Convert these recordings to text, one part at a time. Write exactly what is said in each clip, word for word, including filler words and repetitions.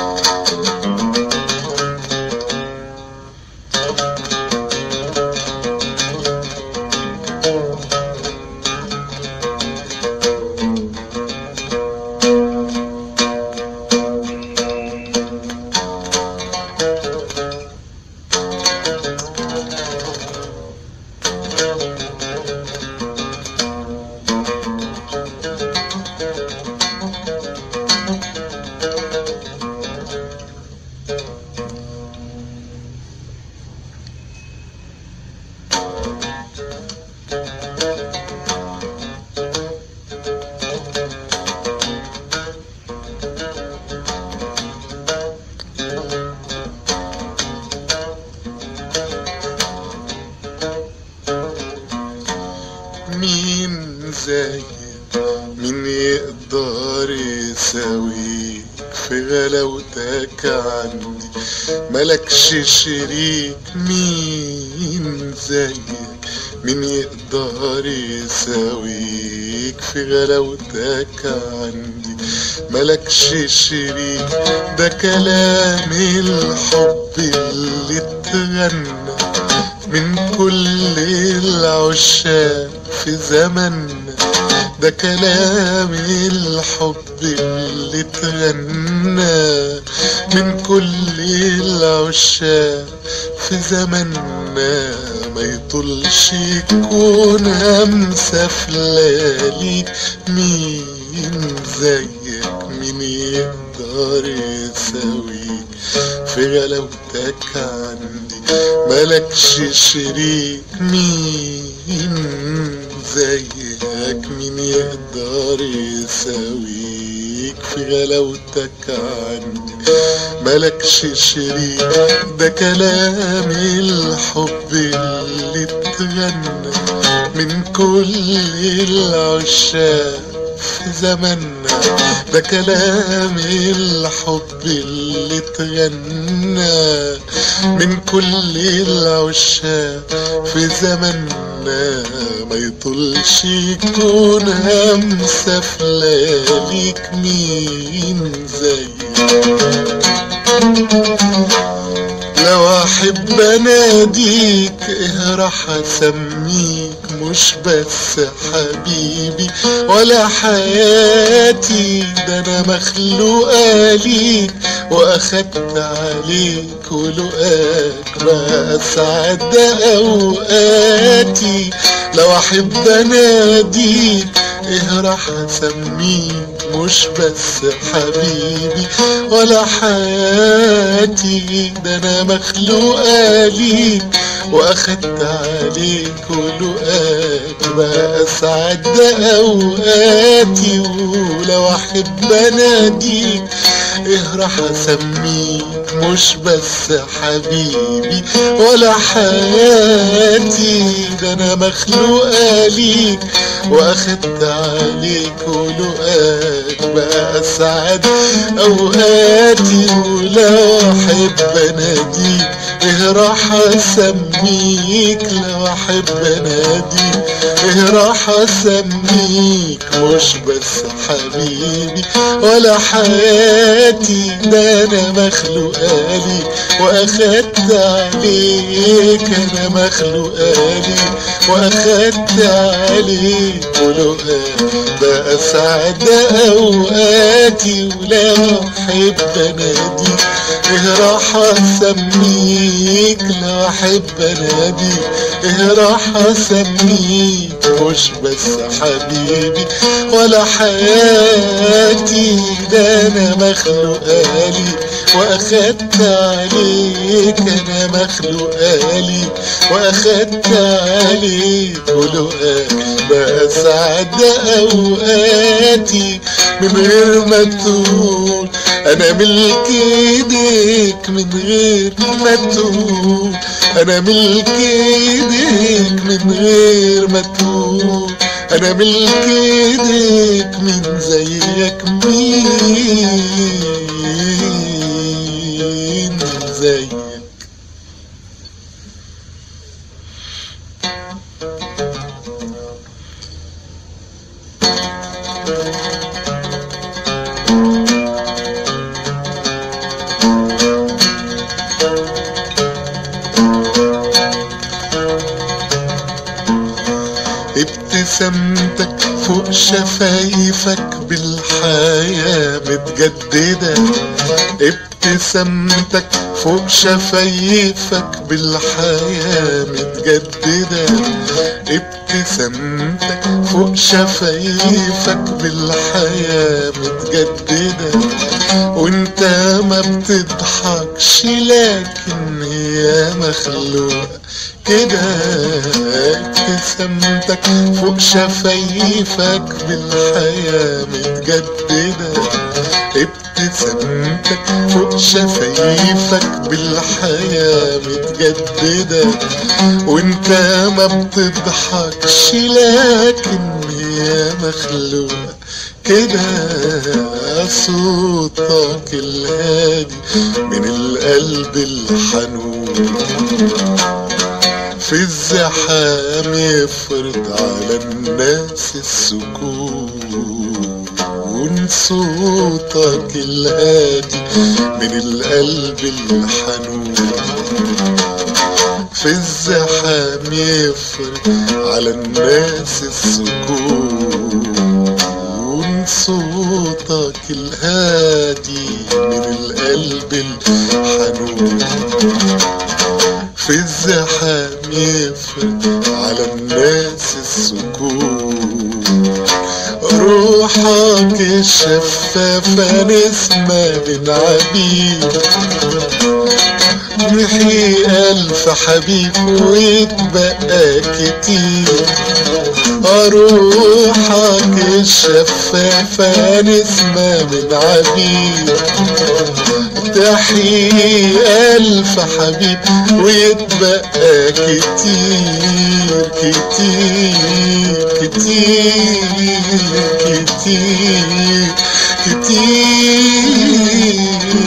مين زيك مين يقدر يساويك في غلاوتك عندي ملكش شريك. مين زيك مين يقدر يساويك في غلاوتك عندي ملكش شريك. ده كلام الحب اللي اتغنى من كل العشاق في زمننا. ده كلام الحب اللي اتغنى من كل العشاق في زمننا. ما يطولش يكون همسة في لياليك. مين زيك مين يقدر يساويك في غلاوتك عندي ملكش شريك. مين زيك مين يقدر يساويك في غلاوتك عندي ملكش شريك. ده كلام الحب اللي اتغنى من كل العشاق في زمننا. ده كلام الحب اللي اتغنى من كل العشاق في زمننا. ما يطولش يكون همسة في لياليك. مين زيك لو احب اناديك ايه راح اسميك مش بس حبيبي ولا حياتي. ده انا مخلوقة ليك واخدت عليك ولقاك بأسعد اوقاتي. لو احب اناديك ايه راح اسميك مش بس حبيبي ولا حياتي. ده انا مخلوقة ليك واخدت عليك ولقاك بأسعد اوقاتي. ولو احب اناديك ايه راح اسميك مش بس حبيبي ولا حياتي. ده انا مخلوقة ليك واخدت عليك ولقاك بأسعد اوقاتي. ولو احب اناديك ايه راح اسميك لو احب اناديك ايه راح اسميك مش بس حبيبي ولا حياتي. ده انا مخلوقة ليك واخدت عليك. انا مخلوقة ليك واخدت عليك ولقاك بأسعد اوقاتي. ولو احب اناديك ايه راح اسميك لو احب اناديك ايه راح اسميك مش بس حبيبي ولا حياتي. ده انا مخلوقة ليك واخدت عليك. انا مخلوقة ليك واخدت عليك ولقاك بأسعد اوقاتي. من غير ما تقول انا ملك ايديك من غير ما تقول انا ملك ايديك من غير ما تقول انا ملك ايديك. من زيك مين زيك ابتسامتك فوق شفايفك بالحياة متجددة، ابتسامتك فوق شفايفك بالحياة متجددة، ابتسامتك فوق شفايفك بالحياة متجددة، وانت ما بتضحكش لكن هي مخلوقة كده، ابتسامتك فوق شفايفك بالحياة متجددة، ابتسامتك فوق شفايفك بالحياة متجددة، وانت ما بتضحكش لكن هي مخلوقة كده، صوتك الهادي من القلب الحنون في الزحام يفرض على الناس السكون، صوتك الهادي من القلب الحنون في الزحام يفرض على الناس السكون، صوتك الهادي من القلب الحنون في الزحام يفرض على الناس السكون، روحك الشفافة نسمة من عبيد محي ألف حبيب ويتبقى كتير، روحك الشفافة نسمة من عبيد تحيي ألف حبيب ويتبقى كتير كتير كتير كتير كتير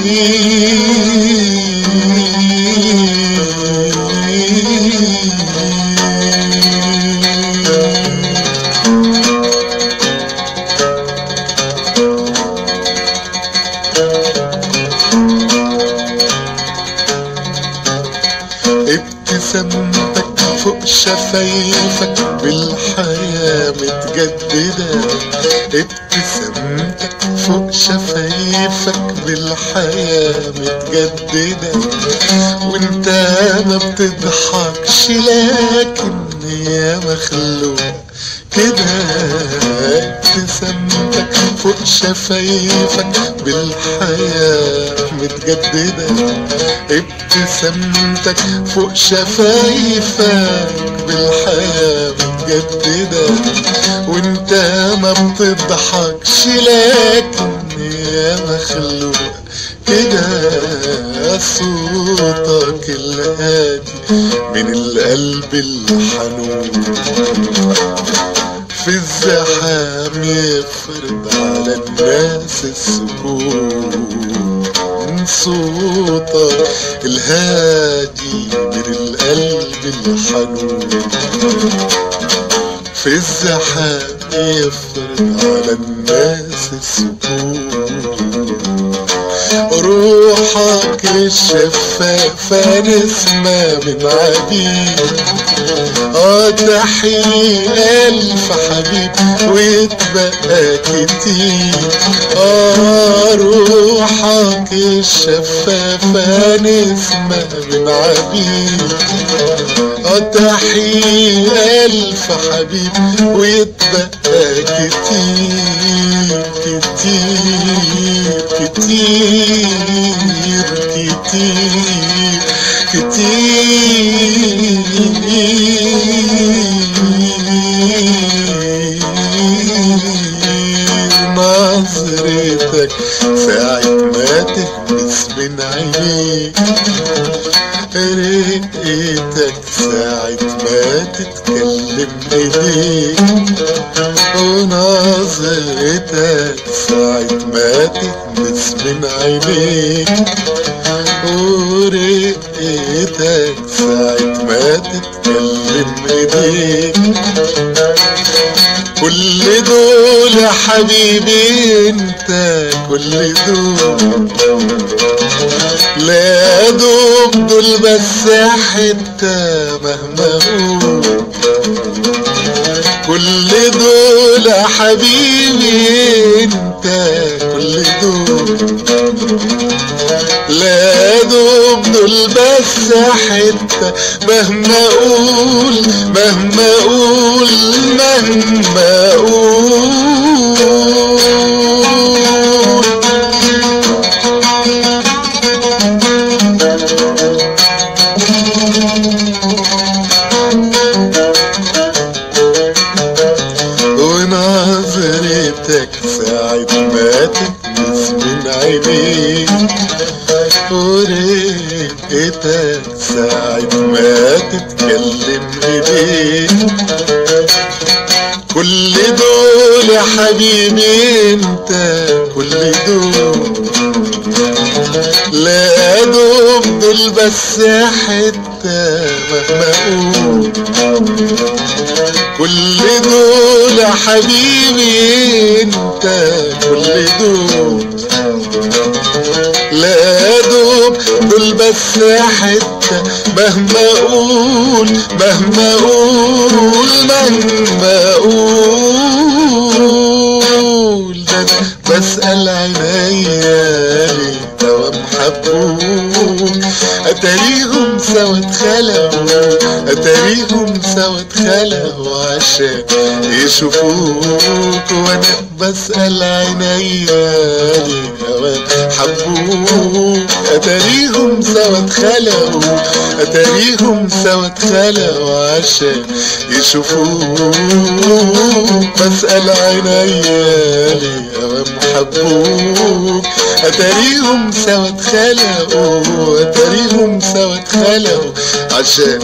ابتسامتك فوق شفايفك بالحياة متجددة، ابتسامتك فوق شفايفك بالحياة متجددة، وانت ما بتضحكش لكن هي مخلوقة كده، ابتسامتك فوق شفايفك بالحياة متجددة، ابتسامتك فوق شفايفك بالحياة متجددة، وانت ما بتضحكش لكن هي مخلوقة كده، صوتك الهادي من القلب الحنون في الزحام يفرض على الناس السكون، صوتك الهادي من القلب الحنون في الزحام يفرض على الناس السكون، روحك الشفافة نسمة من عبيد اه تحيي ألف حبيب ويتبقى كتير، اه روحك الشفافة نسمة من عبيد اه تحيي ألف حبيب ويتبقى كتير كتير كتير كتير كتير نظرتك ساعة ما تهمس من عينيك، رقتك ساعة ما تتكلم ايديك، ونظرتك ساعة ما تهمس من عينيك، ورقتك ساعة ما تتكلم ايديك، كل دول يا حبيبي انت كل دول لا دوب دول بس حتى مهما اقول، كل كل دول يا حبيبي انت، كل دول لا دوب دول بس حتة، مهما اقول مهما اقول مهما اقول. ونظرتك ساعة ما تلمس من عينيك، ورقتك ساعة ما تتكلم ايديك، كل دول يا حبيبي انت، كل دول لا دوب دول بس حتة مهما اقول. كل دول يا حبيبي انت، كل دول لا دوب دول بس حتة مهما اقول مهما اقول مهما اقول. ده انا بسأل عينيا ليه توام حبوك، اتاريهم سوا اتخلقوا، اتاريهم سوا اتخلقوا عشان يشوفوك. وانا بسأل عينيا ليه توام حبوك، اتاريهم سوا اتخلقوا، اتاريهم سوا اتخلقوا عشان يشوفوك. بسأل عينيا ليه توام حبوك، اتاريهم سوا اتخلقوا، اتاريهم سوا اتخلقوا عشان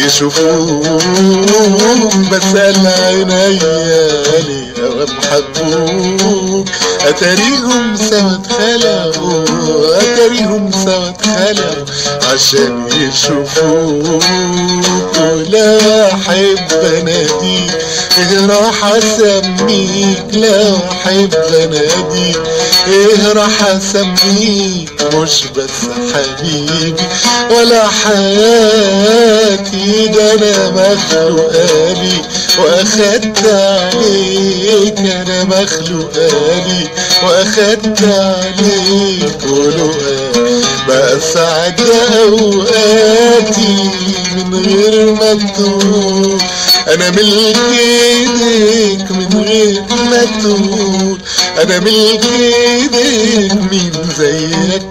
يشوفوك. بسأل عينيا ليه توام حبوك، اتاريهم سوا اتخلقوا، اتاريهم سوا اتخلقوا عشان يشوفوك. ولو احب اناديك ايه راح اسميك، لو احب اناديك ايه راح اسميك، مش بس حبيبي ولا حياتي، ده انا مخلوقالي واخدت عليك، انا مخلوقالي واخدت عليك ولقاك بسعد اوقاتي من غير ما تقول. انا ملك ايديك من غير ما تقول، انا ملك ايديك مين زيك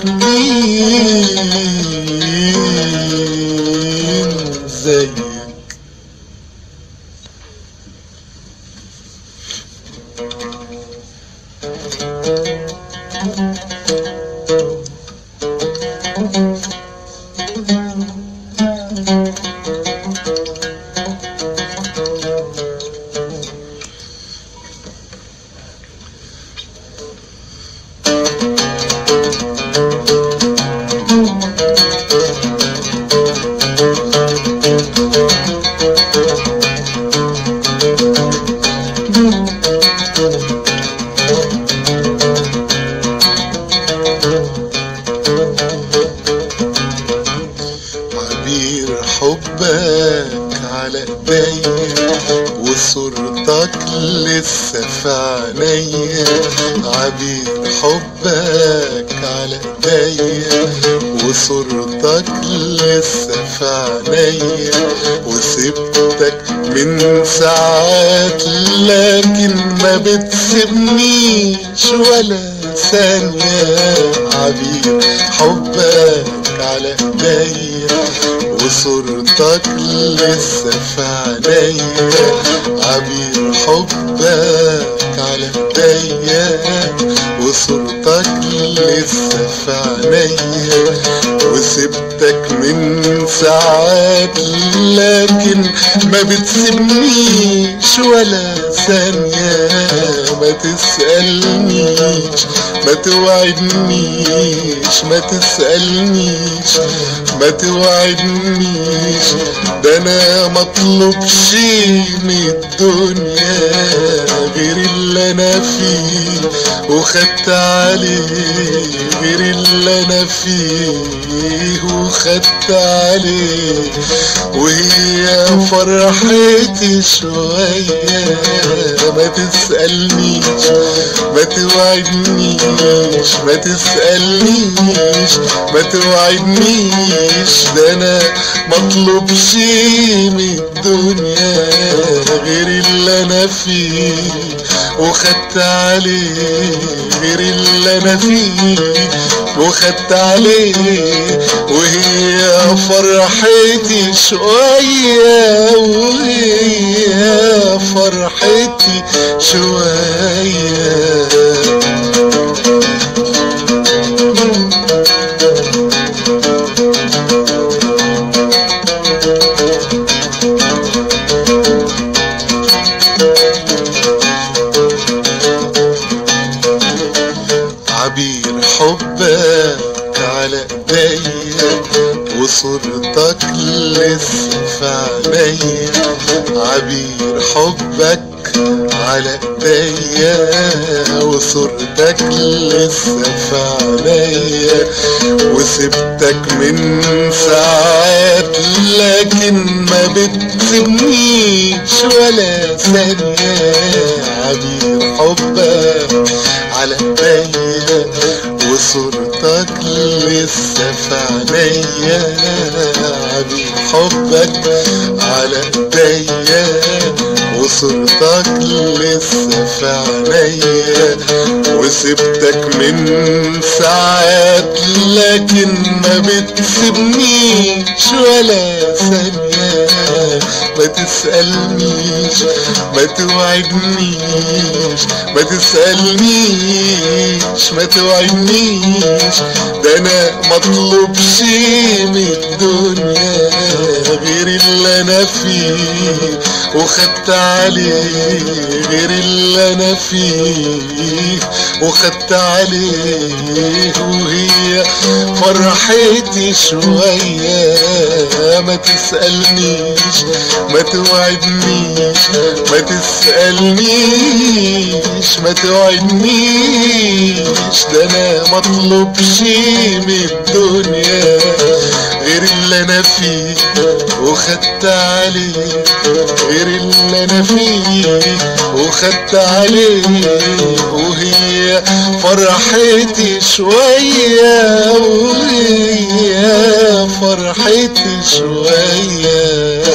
مين زيك. حبك على ايديا وصورتك لسه في عينيا، عبير حبك على ايديا وصورتك لسه في عينيا، وسبتك من ساعات لكن ما بتسيبنيش ولا ثانية. عبير حبك على ايديا وصورتك لسه في عينيا، عبير حبك على ايديا وصورتك لسه في عينيا، وسبتك من ساعات لكن ما بتسيبنيش ولا ثانية. ما تسألنيش ما توعدنيش، ما تسألنيش، ما توعدنيش، ده انا مطلوبش من الدنيا غير اللي انا فيه وخدت عليه، غير اللي انا فيه وخدت عليه، وهي فرحتي شوية. ما تسألنيش، ما توعدنيش، ما تسألنيش، ما توعدنيش، ده انا مطلوبش من الدنيا غير اللي انا فيه وخدت عليه، غير اللي انا فيه وخدت عليه، وهي فرحتي شوية، وهي فرحتي شوية. عبير حبك على ايديا وصورتك لسه في عينيا، عبير حبك على ايديا وصورتك لسه في عينيا، وسبتك من ساعات لكن ما بتسيبنيش ولا ثانية. عبير حبك على ايديا وصورتك لسه في عينيا، عبير حبك على ايديا وصورتك لسه في عينيا، وسبتك من ساعات لكن ما بتسيبنيش ولا ثانية. ما تسألنيش، ما توعدنيش، ما تسألنيش، ما توعدنيش، ده انا مطلوبش من الدنيا غير اللي انا فيه وخدت عليه، غير اللي انا فيه وخدت عليه، وهي فرحتي شوية. ما تسألنيش، ما توعدنيش، ما تسألنيش، ما توعدنيش، ده انا مطلوبش من الدنيا غير اللي انا فيه وخدت عليه، غير اللي انا فيه وخدت عليه، وهي فرحتي شوية، وهي فرحتي شوية.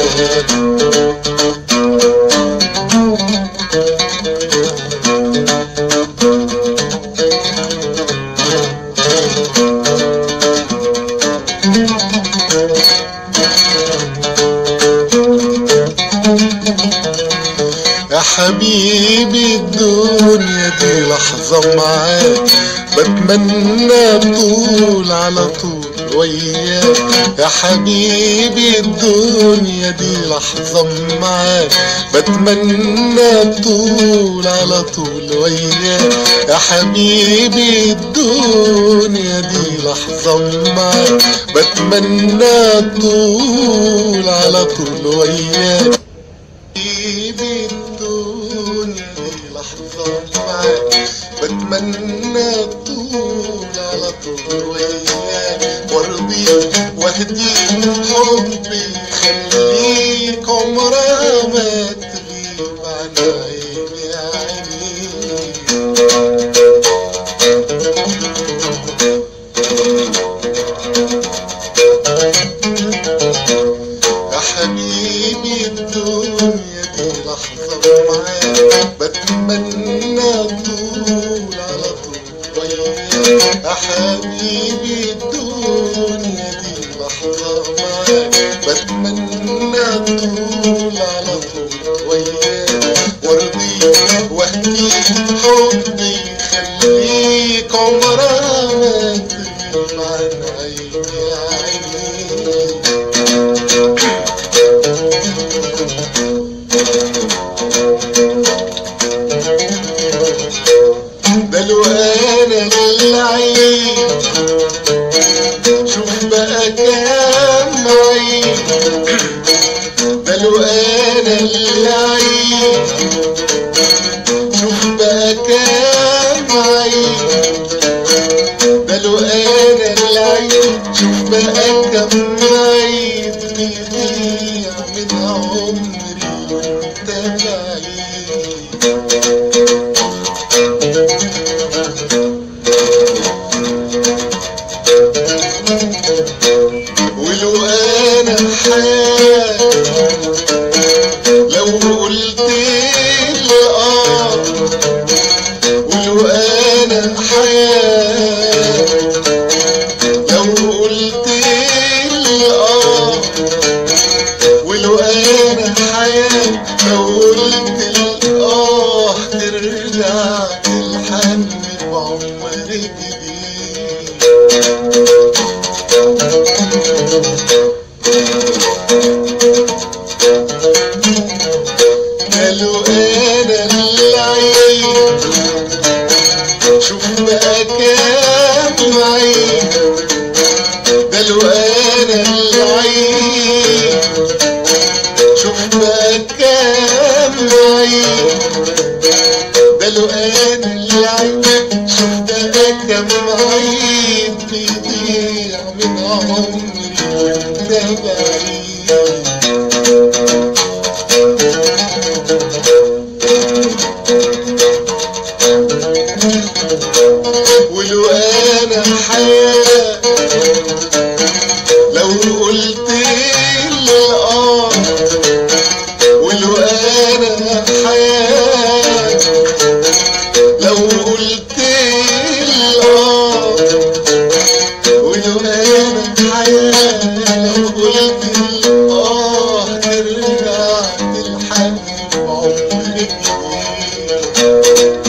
يا حبيبي الدنيا دي لحظة معاك بتمنى طول على طول وياك، يا حبيبي الدنيا دي لحظة معاك بتمنى طول على طول وياك، يا حبيبي الدنيا دي لحظة معاك بتمنى طول على طول وياك، حبيبي الدنيا دي لحظة معاك بتمنى طول على طول وياك، وارضيك واهديك حبي خليك عمرها ما تغيب عن عيني يا حبيبي الدنيا دي لحظة معاك بتمنى طول على طول وياك، يا حبيبي الدنيا دي لحظة معاك بتمنى طول على طول وياك، وارضيك واهديك حبي خليك عمرها ما تغيب عن عيني عيني. ده لو انا العيد شوف بقى كم عيد بيضيع من عمري وانت بعيد. ولو انا حياتي لو قلت لي اه، ولو انا حياتي لو قلت لي اه، ولو انا حياتي لو قلت لي اه ترجع تلحقني بعمر جديد. قالوا انا العيد شوف بقى كام عيد، قالوا انا العيد شوف بقى كام عيد، قالوا انا العيد شوف بقى كام عيد بيضيع من عمري وانت بعيد. ولو انا حياتي لو قلت لي اه، ولو انا حياتي لو قلت لي اه، ولو انا حياتي لو قلت لي اه ترجع تلحقني بعمر جديد.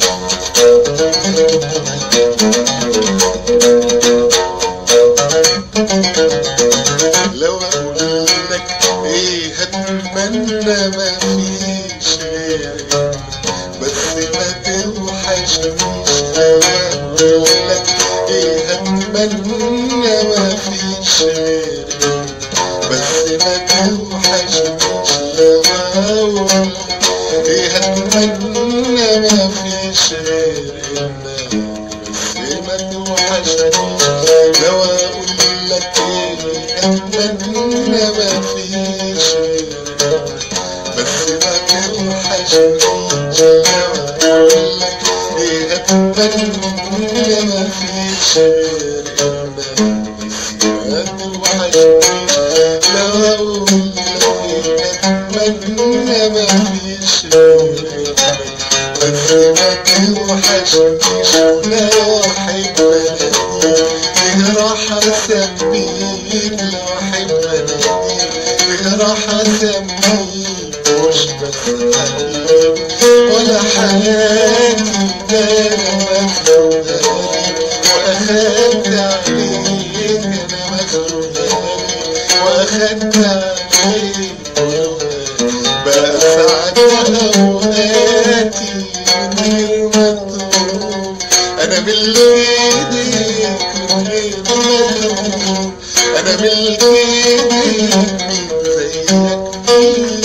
لو اقول لك ايه هتمنى مفيش غيرك بس ما توحشنيش. لو اقول لك ايه هتمنى مفيش غيرك بس ما توحشنيش. لو اقول ايه هتمنى مفيش غيرك بس ما توحشنيش. لو اقول لك ايه اتمنى مفيش غيرك بس ما توحشنيش. لو اقول لك ايه اتمنى مفيش غيرك بس ما توحشنيش. لو اقول لك ايه اتمنى مفيش غيرك بس ما توحشنيش. لو احب اناديك راح اسميك، لو احب اناديك راح اسميك مش بس حبيبي ولا حياتي، ده انا مجنونالي واخدت عليك، انا مجنونالي واخدت عليك بقى ساعات اوقاتي من غير ما تروح. انا ملك ايديك من غير ما تروح، انا ملك ايديك مين زيك مين.